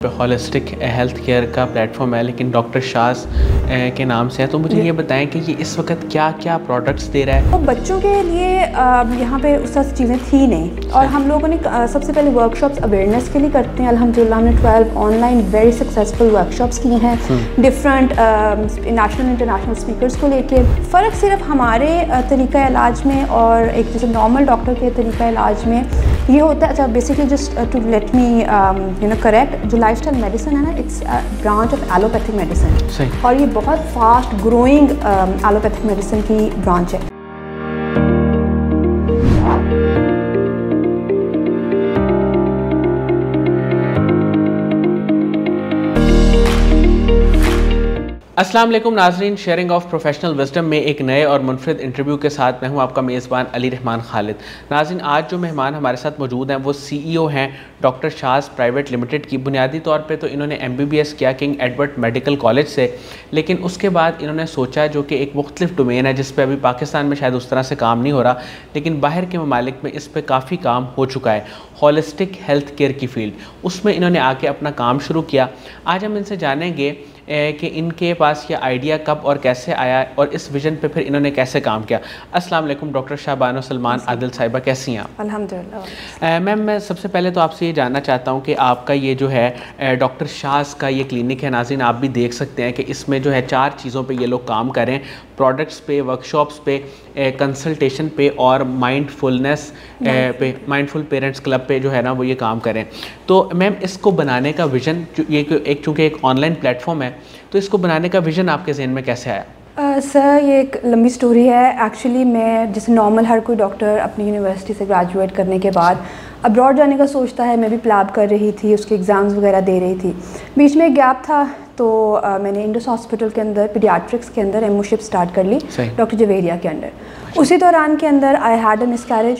Holistic health care का platform है, लेकिन डॉक्टर शाज़ के नाम से है। तो मुझे ये बताएं कि ये इस वक्त क्या क्या प्रोडक्ट्स दे रहा है। तो बच्चों के लिए यहाँ पे उस तरह चीज़ें थी नहीं, और हम लोगों ने सबसे पहले वर्कशॉप्स अवेयरनेस के लिए करते हैं। अल्हम्दुलिल्लाह हमने 12 ऑनलाइन वेरी सक्सेसफुल वर्कशॉप्स की हैं डिफरेंट नेशनल इंटरनेशनल स्पीकर्स को लेके। फ़र्क सिर्फ हमारे तरीक़ा इलाज में और एक जैसे नॉर्मल डॉक्टर के तरीक़ा इलाज में ये होता है। अच्छा, basically just to let me correct, जो लाइफस्टाइल मेडिसिन है ना, it's branch of allopathic medicine, और ये बहुत फास्ट ग्रोइंग एलोपैथिक मेडिसिन की ब्रांच है। अस्सलाम वालेकुम नाज़रीन, शेयरिंग ऑफ प्रोफेशनल विजडम में एक नए और मुनफरिद इंटरव्यू के साथ मैं हूं आपका मेज़बान अली रहमान खालिद। नाज़रीन, आज जो मेहमान हमारे साथ मौजूद हैं वो CEO हैं डॉक्टर शाज़ प्राइवेट लिमिटेड की। बुनियादी तौर पे तो इन्होंने MBBS किया किंग एडवर्ड मेडिकल कॉलेज से, लेकिन उसके बाद इन्होंने सोचा, जो कि एक मुख्तलिफ डोमेन है जिस पर अभी पाकिस्तान में शायद उस तरह से काम नहीं हो रहा, लेकिन बाहर के ममालिक में इस पर काफ़ी काम हो चुका है, हॉलिस्टिक हेल्थ केयर की फील्ड, उसमें इन्होंने आके अपना काम शुरू किया। आज हम इनसे जानेंगे कि इनके पास ये आइडिया कब और कैसे आया और इस विज़न पे फिर इन्होंने कैसे काम किया। अस्सलाम वालेकुम डॉक्टर शाबानो सलमान आदिल साहिबा, कैसी हैं आप? अल्हम्दुलिल्लाह। मैम, मैं सबसे पहले तो आपसे ये जानना चाहता हूँ कि आपका ये जो है डॉक्टर शाज़ का ये क्लिनिक है। नाज़रीन, आप भी देख सकते हैं कि इसमें जो है 4 चीज़ों पे ये लोग काम करें, प्रोडक्ट्स पे, वर्कशॉप्स पे, कंसल्टेशन पे और माइंडफुलनेस पे, माइंडफुल पेरेंट्स क्लब पे जो है ना वो ये काम करें। तो मैम, इसको बनाने का विज़न, ये एक चूँकि एक ऑनलाइन प्लेटफॉर्म है, तो इसको बनाने का विज़न आपके ज़हन में कैसे आया? सर, ये एक लंबी स्टोरी है। एक्चुअली मैं जैसे नॉर्मल हर कोई डॉक्टर अपनी यूनिवर्सिटी से ग्रेजुएट करने के बाद अब्रॉड जाने का सोचता है। मैं भी प्लान कर रही थी, उसके एग्ज़ाम्स वगैरह दे रही थी। बीच में एक गैप था, तो मैंने इंडस हॉस्पिटल के अंदर पीडियाट्रिक्स के अंदर एमओशिप स्टार्ट कर ली डॉक्टर जवेरिया के अंडर। उसी दौरान के अंदर आई हैड अ मिसकैरेज,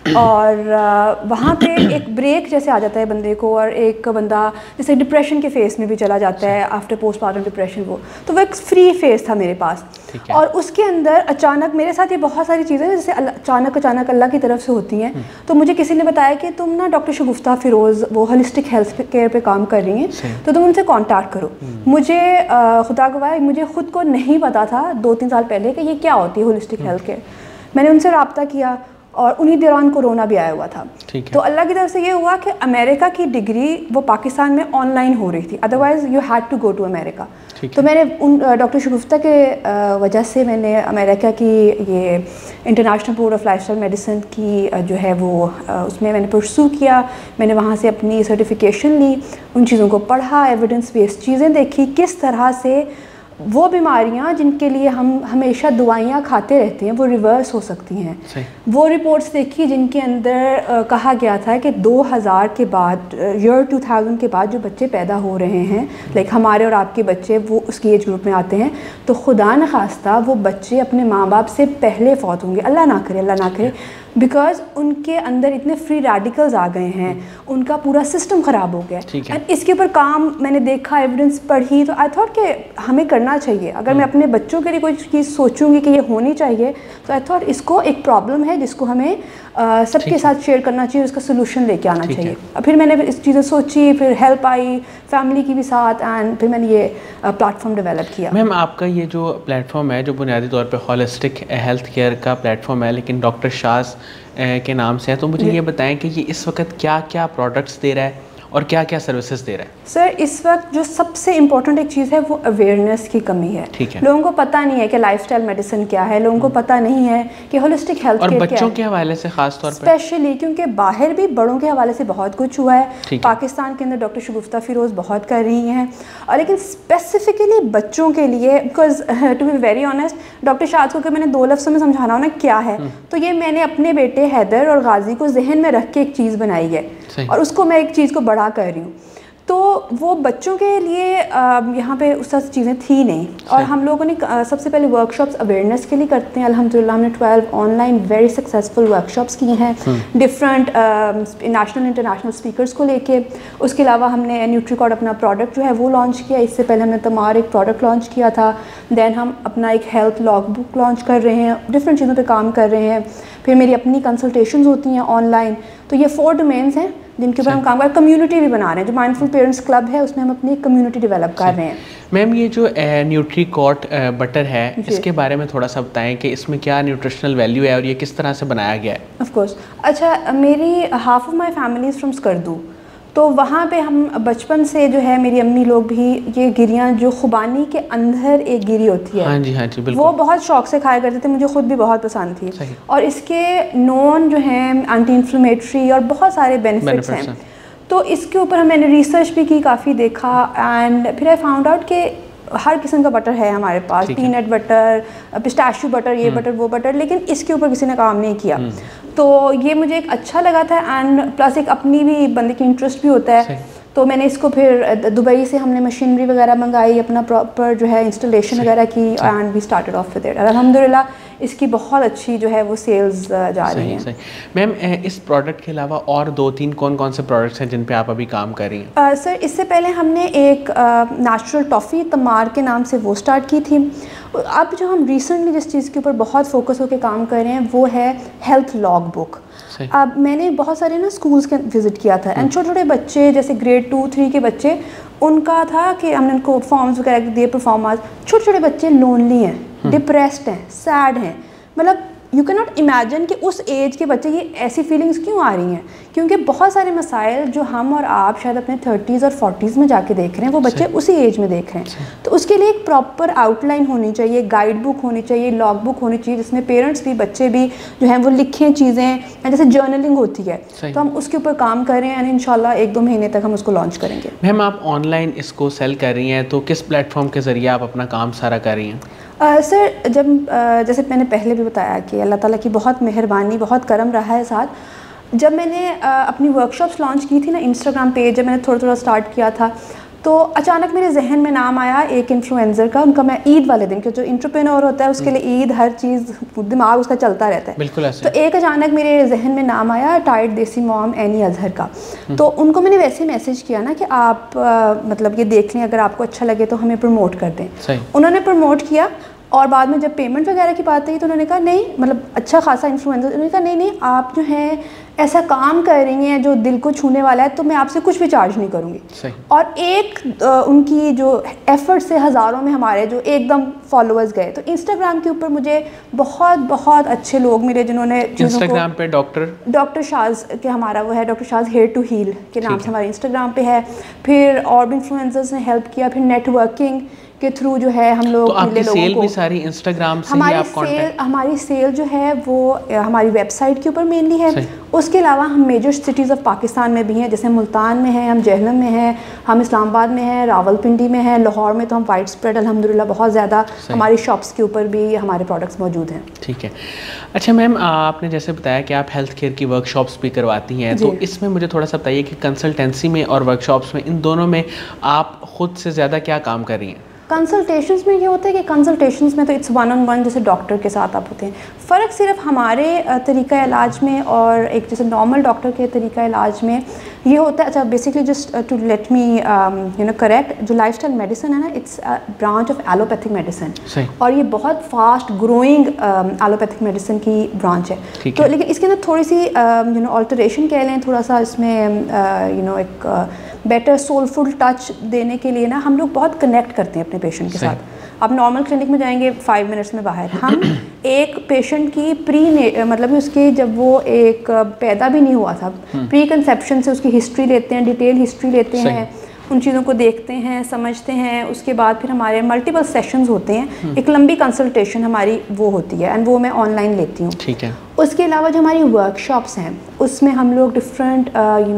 और वहाँ पे एक ब्रेक जैसे आ जाता है बंदे को, और एक बंदा जैसे डिप्रेशन के फेस में भी चला जाता है आफ्टर पोस्टमार्टम डिप्रेशन। तो वो एक फ्री फेस था मेरे पास, और उसके अंदर अचानक मेरे साथ ये बहुत सारी चीज़ें जैसे अचानक अल्लाह की तरफ से होती हैं। तो मुझे किसी ने बताया कि तुम ना डॉक्टर शगुफ्ता फ़िरोज़ वो होलिस्टिक हेल्थ केयर पे काम कर रही हैं, तो तुम उनसे कांटेक्ट करो। मुझे खुदा गवाह, मुझे ख़ुद को नहीं पता था 2-3 साल पहले कि ये क्या होती है होलिस्टिक हेल्थ केयर। मैंने उनसे रब्ता किया, और उन्हीं दौरान कोरोना भी आया हुआ था। तो अल्लाह की तरफ से ये हुआ कि अमेरिका की डिग्री वो पाकिस्तान में ऑनलाइन हो रही थी, otherwise you had to go to America. तो मैंने उन डॉक्टर शगुफ्ता के वजह से मैंने अमेरिका की ये international board of lifestyle medicine की जो है वो उसमें मैंने परस्यू किया। मैंने वहाँ से अपनी सर्टिफिकेशन ली, उन चीज़ों को पढ़ा, एविडेंस बेस्ड चीज़ें देखी, किस तरह से वो बीमारियां जिनके लिए हम हमेशा दवाइयाँ खाते रहते हैं वो रिवर्स हो सकती हैं। वो रिपोर्ट्स देखी जिनके अंदर कहा गया था कि 2000 के बाद, ईयर 2000 के बाद जो बच्चे पैदा हो रहे हैं, लाइक हमारे और आपके बच्चे वो उसकी एज ग्रुप में आते हैं, तो खुदा न खास्ता वो बच्चे अपने माँ बाप से पहले फौत होंगे। अल्लाह ना करे, बिकॉज उनके अंदर इतने फ्री रेडिकल्स आ गए हैं, उनका पूरा सिस्टम ख़राब हो गया। एंड इसके ऊपर काम मैंने देखा, एविडेंस पढ़ी, तो आई थॉट कि हमें करना चाहिए। अगर मैं अपने बच्चों के लिए कोई चीज़ सोचूंगी कि ये होनी चाहिए, तो आई थॉट इसको एक प्रॉब्लम है जिसको हमें सबके साथ शेयर करना चाहिए, उसका सोल्यूशन लेके आना चाहिए। फिर मैंने इस चीज़ें सोची, फिर हेल्प आई फैमिली की भी साथ, एंड फिर मैंने ये प्लेटफॉर्म डेवलप किया। मैम, आपका ये जो प्लेटफॉर्म है, जो बुनियादी तौर पे हॉलिस्टिक हेल्थ केयर का प्लेटफॉर्म है, लेकिन डॉक्टर शाज़ के नाम से है, तो मुझे ये बताएं कि ये इस वक्त क्या क्या प्रोडक्ट्स दे रहा है और क्या क्या सर्विसेज दे रहा है? सर, इस वक्त जो सबसे इम्पोर्टेंट एक चीज़ है वो अवेयरनेस की कमी है। लोगों को पता नहीं है कि लाइफस्टाइल मेडिसिन क्या है, लोगों को पता नहीं है कि होलिस्टिक हेल्थ केयर क्या है। बच्चों के हवाले से खास तौर पर स्पेशली क्योंकि बाहर भी बड़ों के हवाले से बहुत कुछ हुआ है। पाकिस्तान के अंदर डॉक्टर शगुफ्ता फ़िरोज़ बहुत कर रही हैं, और लेकिन स्पेसिफिकली बच्चों के लिए, because to be very honest, doctor Shaz को अगर मैंने 2 लफ्ज़ों में समझाना हो ना क्या है, तो ये मैंने अपने बेटे हैदर और गाजी को जहन में रख के एक चीज़ बनाई है, और उसको मैं एक चीज़ को बड़ा कर रही हूँ। तो वो बच्चों के लिए यहाँ पे उस तरह चीज़ें थी नहीं, और हम लोगों ने सबसे पहले वर्कशॉप्स अवेयरनेस के लिए करते हैं। अल्हम्दुलिल्लाह हमने 12 ऑनलाइन वेरी सक्सेसफुल वर्कशॉप्स की हैं डिफरेंट नेशनल इंटरनेशनल स्पीकर्स को लेके। उसके अलावा हमने न्यूट्रीकॉर्ड अपना प्रोडक्ट जो है वो लॉन्च किया। इससे पहले हमने तमार एक प्रोडक्ट लॉन्च किया था। दैन हम अपना एक हेल्थ लॉग बुक लॉन्च कर रहे हैं, डिफरेंट चीज़ों पर काम कर रहे हैं। फिर मेरी अपनी कंसल्टेशंस होती हैं ऑनलाइन। तो ये 4 डोमेन्स हैं जिनके ऊपर हम काम कर रहे हैं। कम्युनिटी भी बना रहे हैं, जो माइंडफुल पेरेंट्स क्लब है उसमें हम अपनी कम्युनिटी डेवलप कर रहे हैं। मैम ये जो न्यूट्रीकॉट बटर है, इसके बारे में थोड़ा सा बताएं कि इसमें क्या न्यूट्रिशनल वैल्यू है और ये किस तरह से बनाया गया है? Of course. अच्छा, मेरी half of my family is from Skardu, तो वहाँ पे हम बचपन से जो है मेरी अम्मी लोग भी ये गिरियाँ जो खुबानी के अंदर एक गिरी होती है, हाँ जी बिल्कुल, वो बहुत शौक से खाया करते थे, मुझे खुद भी बहुत पसंद थी। और इसके नॉन जो हैं एंटी इन्फ्लेमेटरी और बहुत सारे बेनिफिट्स हैं। तो इसके ऊपर मैंने रिसर्च भी की, काफ़ी देखा, एंड फिर आई फाउंड आउट कि हर किस्म का बटर है हमारे पास, पीनट बटर, पिस्ताशियो बटर, ये बटर वो बटर, लेकिन इसके ऊपर किसी ने काम नहीं किया। तो ये मुझे एक अच्छा लगा था, एंड प्लस एक अपनी भी बंदे की इंटरेस्ट भी होता है। तो मैंने इसको फिर दुबई से हमने मशीनरी वगैरह मंगाई, अपना प्रॉपर जो है इंस्टॉलेशन वगैरह की, and we started off with इट। अल्हम्दुलिल्लाह इसकी बहुत अच्छी जो है वो सेल्स जा रही हैं। मैम इस प्रोडक्ट के अलावा और 2-3 कौन से प्रोडक्ट्स हैं जिन पे आप अभी काम कर रही हैं? सर, इससे पहले हमने एक नेचुरल टॉफ़ी तमार के नाम से वो स्टार्ट की थी। अब जो हम रिसेंटली जिस चीज़ के ऊपर बहुत फोकस होकर काम कर रहे हैं वो है हेल्थ लॉग बुक। अब मैंने बहुत सारे ना स्कूल्स के विज़िट किया था, एंड छोटे छोटे बच्चे जैसे ग्रेड 2-3 के बच्चे, उनका था कि हमने उनको फॉर्म्स वगैरह दिए, परफॉर्मेंस। छोटे छोटे बच्चे लोनली हैं, डिप्रेस्ड हैं, सैड हैं, मतलब यू कैन नॉट इमेजिन कि उस एज के बच्चे ये ऐसी फीलिंग्स क्यों आ रही हैं, क्योंकि बहुत सारे मसाइल जो हम और आप शायद अपने 30s और 40s में जाके देख रहे हैं वो बच्चे उसी एज में देख रहे हैं। तो उसके लिए एक प्रॉपर आउटलाइन होनी चाहिए, गाइड बुक होनी चाहिए, लॉग बुक होनी चाहिए, जिसमें पेरेंट्स भी बच्चे भी जो हैं वो लिखें चीज़ें, जैसे जर्नलिंग होती है। तो हम उसके ऊपर काम कर रहे हैं, एंड इंशाल्लाह 1-2 महीने तक हम उसको लॉन्च करेंगे। मैम आप ऑनलाइन इसको सेल कर रही हैं, तो किस प्लेटफॉर्म के ज़रिए आप अपना काम सारा कर रही हैं? सर, जब जैसे मैंने पहले भी बताया कि अल्लाह ताला की बहुत मेहरबानी, बहुत करम रहा है साथ। जब मैंने अपनी वर्कशॉप्स लॉन्च की थी ना इंस्टाग्राम पेज, जब मैंने थोड़ा थोड़ा स्टार्ट किया था, तो अचानक मेरे जहन में नाम आया एक इन्फ्लुएंसर का। उनका मैं ईद वाले दिन, क्योंकि जो एंटरप्रेन्योर होता है उसके लिए ईद हर चीज़ दिमाग उसका चलता रहता है, बिल्कुल ऐसे। तो एक अचानक मेरे जहन में नाम आया टाइड देसी मॉम एनी अजहर का। तो उनको मैंने वैसे मैसेज किया ना कि आप मतलब ये देख लें, अगर आपको अच्छा लगे तो हमें प्रमोट कर दें। उन्होंने प्रमोट किया, और बाद में जब पेमेंट वगैरह की बात आई तो उन्होंने कहा नहीं, मतलब अच्छा खासा इन्फ्लुएंसर, उन्होंने कहा नहीं आप जो हैं ऐसा काम कर रही हैं जो दिल को छूने वाला है, तो मैं आपसे कुछ भी चार्ज नहीं करूँगी। और एक उनकी जो एफर्ट से हज़ारों में हमारे जो एकदम फॉलोअर्स गए। तो इंस्टाग्राम के ऊपर मुझे बहुत अच्छे लोग मिले जिन्होंने इंस्टाग्राम पे डॉक्टर शाज के, हमारा वो है doctor Shaz hair to heal के नाम से हमारे इंस्टाग्राम पे है। फिर और भी इन्फ्लुएंसर्स ने हेल्प किया, फिर नेटवर्किंग के थ्रू जो है हम लोग मिले लोगों को। भी सारी इंस्टाग्राम से ही आप कांटेक्ट? हमारी सेल जो है वो हमारी वेबसाइट के ऊपर मेनली है। उसके अलावा हम मेजर सिटीज़ ऑफ पाकिस्तान में भी हैं, जैसे मुल्तान में हैं, हम जहलम में हैं, हम इस्लामाबाद में हैं, रावलपिंडी में हैं, लाहौर में तो हम वाइड स्प्रेड अल्हम्दुलिल्लाह बहुत ज़्यादा, हमारी शॉप्स के ऊपर भी हमारे प्रोडक्ट्स मौजूद हैं। ठीक है। अच्छा मैम, आपने जैसे बताया कि आप हेल्थ केयर की वर्कशॉप्स भी करवाती हैं, तो इसमें मुझे थोड़ा सा बताइए कि कंसल्टेंसी में और वर्कशॉप्स में, इन दोनों में आप ख़ुद से ज़्यादा क्या काम कर रही हैं? कंसल्टेशंस में ये होता है कि कंसल्टेशंस में तो इट्स 1-on-1 जैसे डॉक्टर के साथ आप होते हैं। फ़र्क सिर्फ हमारे तरीका इलाज में और एक जैसे नॉर्मल डॉक्टर के तरीका इलाज में ये होता है। अच्छा, basically just to let me correct, जो लाइफस्टाइल मेडिसिन है ना, it's branch of allopathic medicine, और ये बहुत फास्ट ग्रोइंग एलोपैथिक मेडिसिन की ब्रांच है। तो लेकिन इसके अंदर थोड़ी सी ऑल्टरेशन कह लें, थोड़ा सा इसमें एक बेटर सोलफुल टच देने के लिए ना हम लोग बहुत कनेक्ट करते हैं अपने पेशेंट के साथ। आप नॉर्मल क्लिनिक में जाएंगे 5 मिनट्स में बाहर, हम एक पेशेंट की मतलब उसके जब वो एक पैदा भी नहीं हुआ था, प्री कंसेप्शन से उसकी हिस्ट्री लेते हैं, डिटेल हिस्ट्री लेते हैं, उन चीज़ों को देखते हैं, समझते हैं। उसके बाद फिर हमारे मल्टीपल सेशंस होते हैं, एक लंबी कंसल्टेशन हमारी वो होती है, एंड वो मैं ऑनलाइन लेती हूँ। ठीक है। उसके अलावा जो हमारी वर्कशॉप्स हैं उसमें हम लोग डिफरेंट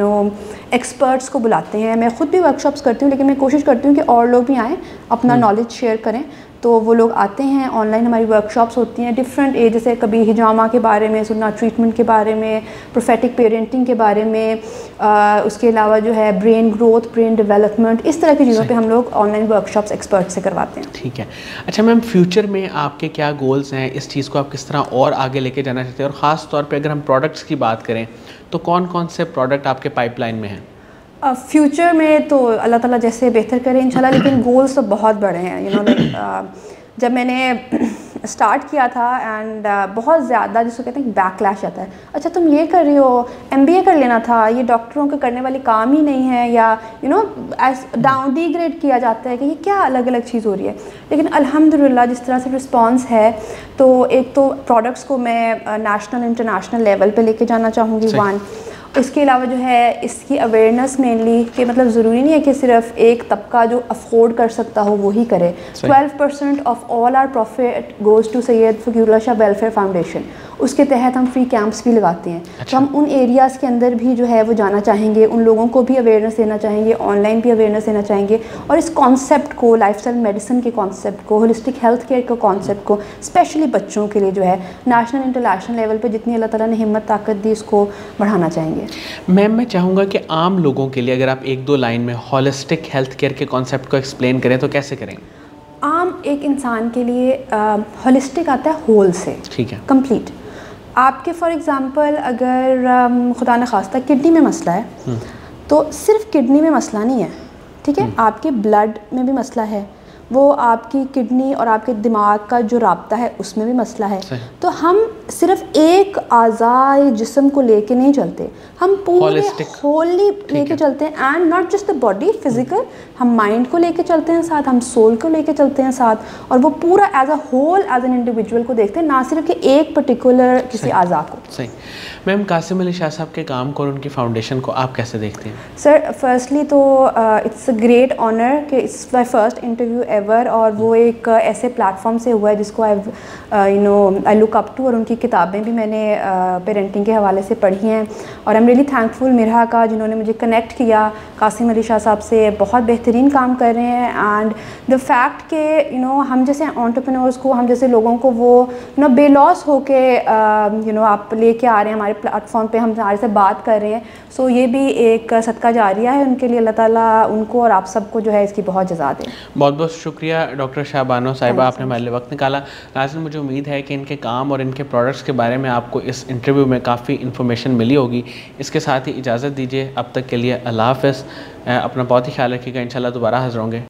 एक्सपर्ट्स को बुलाते हैं। मैं ख़ुद भी वर्कशॉप्स करती हूँ, लेकिन मैं कोशिश करती हूँ कि और लोग भी आएँ, अपना नॉलेज शेयर करें। तो वो लोग आते हैं, ऑनलाइन हमारी वर्कशॉप्स होती हैं डिफरेंट एज, जैसे कभी हिजामा के बारे में सुनना, ट्रीटमेंट के बारे में, प्रोफेटिक पेरेंटिंग के बारे में, उसके अलावा जो है ब्रेन ग्रोथ, ब्रेन डेवलपमेंट, इस तरह की चीज़ों पे हम लोग ऑनलाइन वर्कशॉप्स एक्सपर्ट से करवाते हैं। ठीक है। अच्छा मैम, फ्यूचर में आपके क्या गोल्स हैं? इस चीज़ को आप किस तरह और आगे लेके जाना चाहते हैं? और ख़ास तौर पर अगर हम प्रोडक्ट्स की बात करें तो कौन कौन से प्रोडक्ट आपके पाइपलाइन में हैं? फ्यूचर में तो अल्लाह ताला जैसे बेहतर करे इंशाल्लाह, लेकिन गोल्स तो बहुत बड़े हैं। जब मैंने स्टार्ट किया था एंड बहुत ज़्यादा जिसको कहते हैं बैकलैश आता है, अच्छा तुम ये कर रही हो, MBA कर लेना था, ये डॉक्टरों के करने वाली काम ही नहीं है, या डाउन डिग्रेड किया जाता है कि ये क्या अलग अलग चीज़ हो रही है। लेकिन अल्हम्दुलिल्लाह जिस तरह से रिस्पांस है, तो एक तो प्रोडक्ट्स को मैं नेशनल इंटरनेशनल लेवल पे लेके जाना चाहूँगी, वन। इसके अलावा जो है इसकी अवेयरनेस मेनली कि मतलब ज़रूरी नहीं है कि सिर्फ एक तबका जो अफोर्ड कर सकता हो वही करे। 12% of all our profit goes to Syed Fakirullah Shah welfare foundation, उसके तहत हम फ्री कैंप्स भी लगाते हैं। तो हम उन एरियाज़ के अंदर भी जो है वो जाना चाहेंगे, उन लोगों को भी अवेयरनेस देना चाहेंगे, ऑनलाइन भी अवेयरनेस देना चाहेंगे, और इस कॉन्सेप्ट को, लाइफस्टाइल मेडिसिन के कॉन्सेप्ट को, होलिस्टिक हेल्थ केयर के कॉन्सेप्ट को स्पेशली बच्चों के लिए जो है नेशनल इंटरनेशनल लेवल पे जितनी अल्लाह ताला ने हिम्मत ताकत दी उसको बढ़ाना चाहेंगे। मैम मैं चाहूँगा कि आम लोगों के लिए अगर आप 1-2 लाइन में होलिस्टिक हेल्थ केयर के कॉन्सेप्ट को एक्सप्लेन करें तो कैसे करेंगे? आम एक इंसान के लिए होलिस्टिक आता है होल से, ठीक है, कंप्लीट। आपके फॉर एग्ज़ाम्पल अगर खुदा न खास्ता किडनी में मसला है, तो सिर्फ किडनी में मसला नहीं है, ठीक है, आपके ब्लड में भी मसला है, वो आपकी किडनी और आपके दिमाग का जो राब्ता है उसमें भी मसला है। तो हम सिर्फ एक आज़ाए जिस्म को लेके नहीं चलते, हम पूरे होली लेके चलते हैं, and not just the body physical, हम माइंड को लेके चलते हैं साथ, हम सोल को लेके चलते हैं साथ, और वो पूरा as a whole as an individual को देखते हैं, ना सिर्फ कि एक पर्टिकुलर किसी आज़ा को। सही। मैम कासिम अली शाह साहब के काम को और उनकी फाउंडेशन को आप कैसे देखते हैं? सर फर्स्टली तो इट्स अ ग्रेट ऑनर कि it's my first interview ever, और वो एक ऐसे प्लेटफॉर्म से हुआ है जिसको आई लुक अप टू, और उनकी किताबें भी मैंने पेरेंटिंग के हवाले से पढ़ी हैं, और I am really thankful Mirha का जिन्होंने मुझे कनेक्ट किया कासिम अली शाह साहब से, बहुत बेहतरीन काम कर रहे हैं। एंड द फैक्ट कि हम जैसे एंटरप्रेन्योर्स को, हम जैसे लोगों को वो बेलॉस होके आप लेके आ रहे हैं हमारे प्लेटफॉर्म पे, हम हमारे से बात कर रहे हैं, सो ये भी एक सदका जारिया है उनके लिए, अल्लाह ताला उनको और आप सबको जो है इसकी बहुत जज़ा दे। बहुत बहुत शुक्रिया डॉक्टर शाहबानो साहिबा, आपने हमारे लिए वक्त निकाला। नाज़रीन मुझे उम्मीद है कि इनके काम और इनके प्रोडक्ट्स के बारे में आपको इस इंटरव्यू में काफ़ी इन्फॉर्मेशन मिली होगी। इसके साथ ही इजाज़त दीजिए, अब तक के लिए अल्लाह हाफ़िज़। अपना बहुत ही ख्याल रखिएगा, इंशाल्लाह दोबारा हाज़िर होंगे।